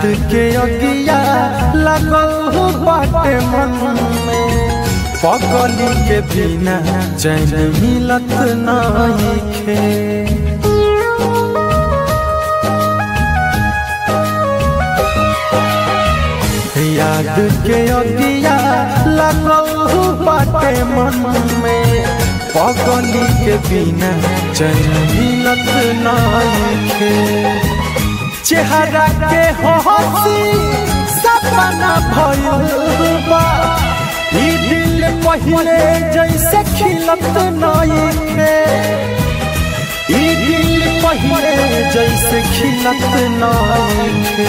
के अगिया लगल बाटे मन में पगली के बिना चैन मिलत नइखे। याद के अगिया लगल बाटे मन में पगली के बिना चैन मिलत नइखे। चेहरा के हंसी सपना भइल बा ई दिल पहिले जैसे खिलत नइखे। ई दिल पहिले जैसे खिलत नइखे।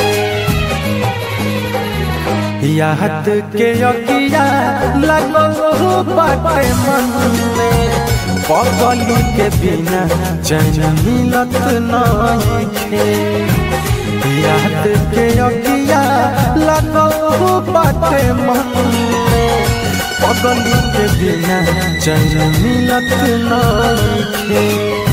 याद के अगिया लगल बाटे मन में पगली के बिना चैन मिलत नइखे। याद के अगिया लगल बाटे मन में पगली के बिना चैन मिलत नइखे।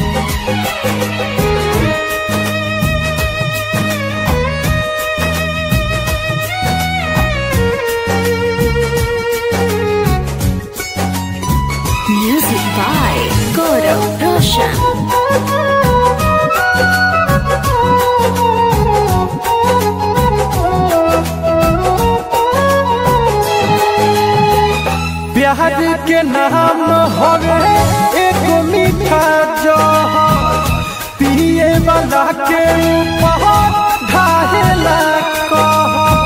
Music by Gaurav Roshan. प्यार के नाम हवे एक मीठा जहर पिए वाला के ऊपर ढाहेला कहर।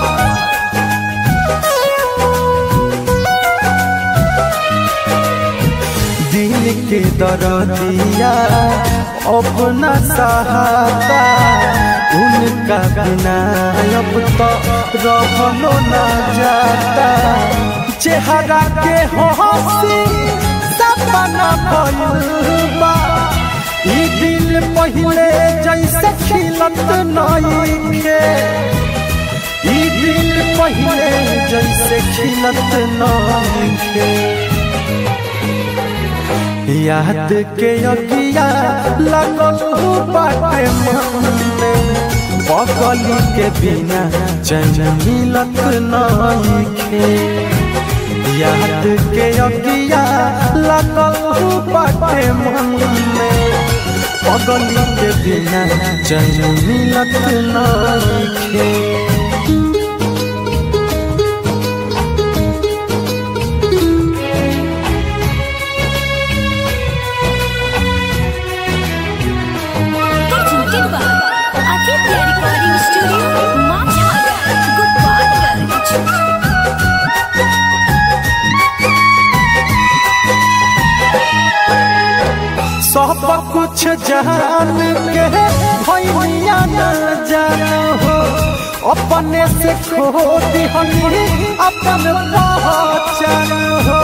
दिल के दर्दिया अपना सहारा उनका बिना अब तो रहलो ना जाता। चेहरा के हंसी सपना भइल बा ई दिल पहिले जैसे खिलत नइखे। ई दिल पहिले जैसे खिलत नइखे। याद के अगिया लगल बाटे मन में पगली के बिना चैन मिलत नइखे। याद के अगिया लगल बाटे मन में पगली के बिना चैन मिलत नइखे। सब कुछ जान के भैया न जानो हो अपने से खो दिहनी अपन पहचान हो।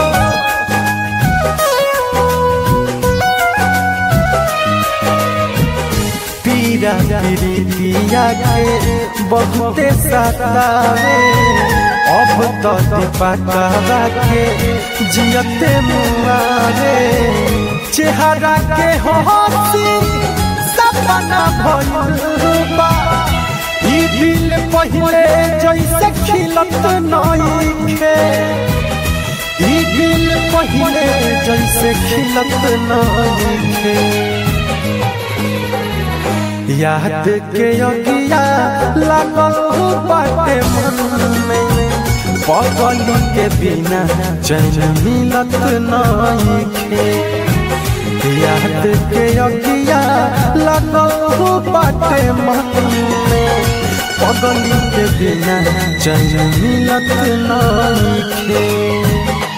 पीरा पीरितिया के बहुते सतावे अब तो दीपकवा के जियते मुआवे। चेहरा के हंसी सपना भइल बा ई दिल पहिले जैसे खिलत नइखे। ई दिल पहिले जैसे खिलत नइखे। याद के अगिया लगल बाटे मन में पगली के बिना चैन मिलत नइखे। याद के अगिया लगल बाटे मन में पगली के बिना चैन मिलत नइखे।